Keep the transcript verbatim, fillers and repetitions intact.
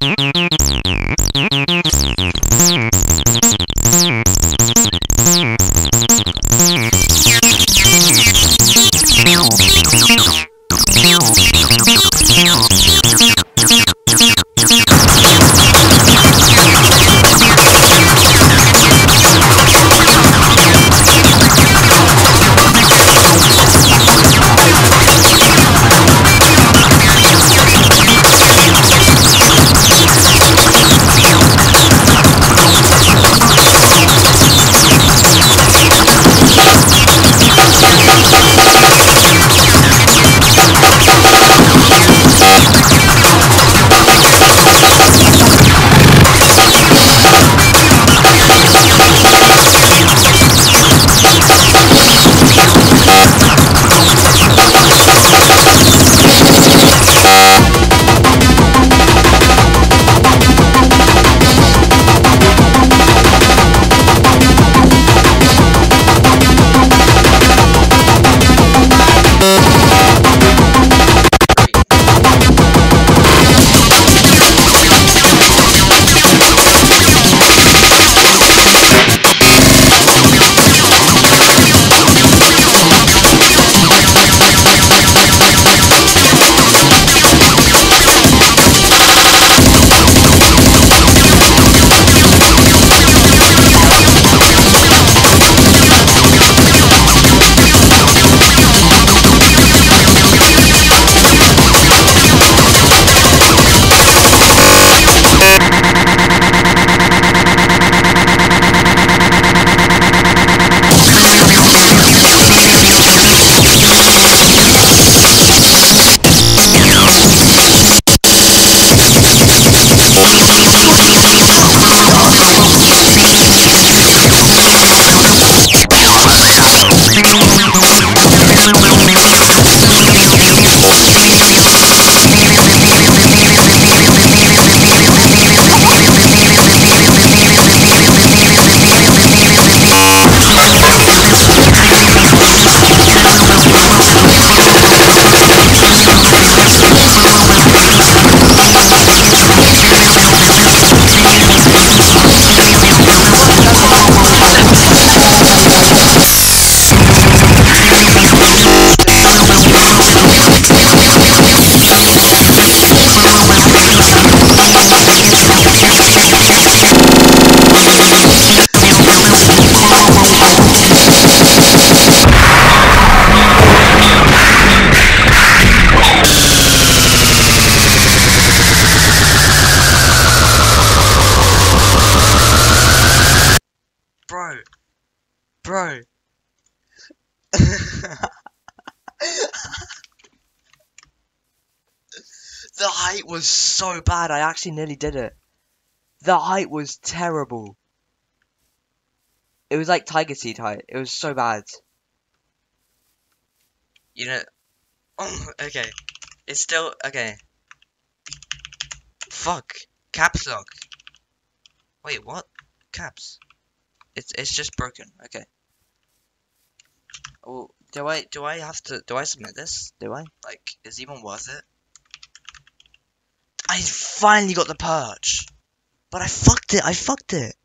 Bro. Bro. The height was so bad, I actually nearly did it. The height was terrible. It was like Tiger Seed height. It was so bad. You know... Oh, okay. It's still... Okay. Fuck. Caps lock. Wait, what? Caps. It's it's just broken. Okay. Oh, do I do I have to do I submit this? Do I? Like, is it even worth it? I finally got the perch, but I fucked it. I fucked it.